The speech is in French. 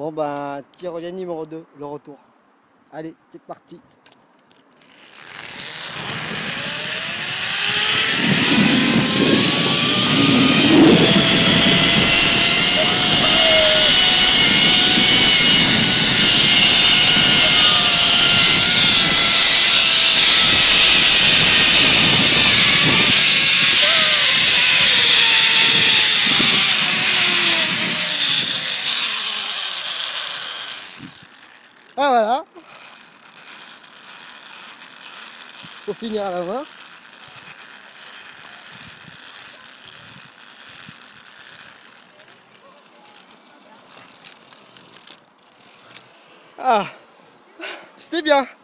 Bon ben, tyrolien numéro 2, le retour. Allez, c'est parti. Ah voilà. Faut finir à la main. Ah, c'était bien.